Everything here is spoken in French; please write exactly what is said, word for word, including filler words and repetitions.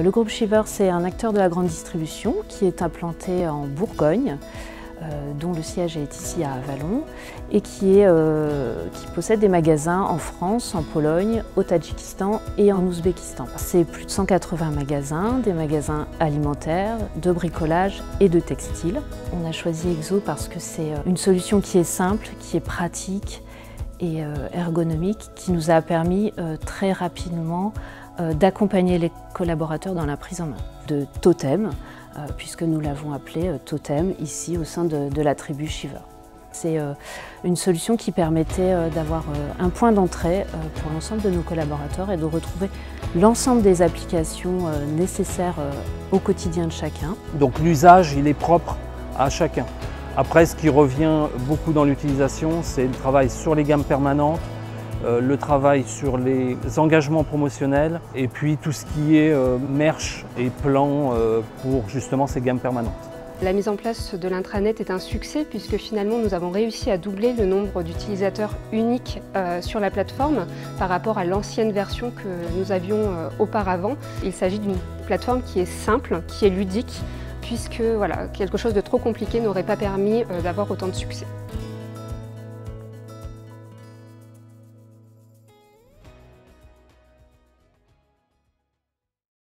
Le groupe Shiver, c'est un acteur de la grande distribution qui est implanté en Bourgogne, euh, dont le siège est ici à Avallon, et qui, est, euh, qui possède des magasins en France, en Pologne, au Tadjikistan et en Ouzbékistan. C'est plus de cent quatre-vingts magasins, des magasins alimentaires, de bricolage et de textile. On a choisi Exo parce que c'est une solution qui est simple, qui est pratique et euh, ergonomique, qui nous a permis euh, très rapidement euh, d'accompagner les collaborateurs dans la prise en main de Totem, euh, puisque nous l'avons appelé euh, Totem ici au sein de, de la tribu Shiver. C'est euh, une solution qui permettait euh, d'avoir euh, un point d'entrée euh, pour l'ensemble de nos collaborateurs et de retrouver l'ensemble des applications euh, nécessaires euh, au quotidien de chacun. Donc l'usage, il est propre à chacun. Après, ce qui revient beaucoup dans l'utilisation, c'est le travail sur les gammes permanentes, euh, le travail sur les engagements promotionnels et puis tout ce qui est euh, merch et plan euh, pour justement ces gammes permanentes. La mise en place de l'intranet est un succès puisque finalement nous avons réussi à doubler le nombre d'utilisateurs uniques euh, sur la plateforme par rapport à l'ancienne version que nous avions euh, auparavant. Il s'agit d'une plateforme qui est simple, qui est ludique, puisque voilà, quelque chose de trop compliqué n'aurait pas permis euh, d'avoir autant de succès.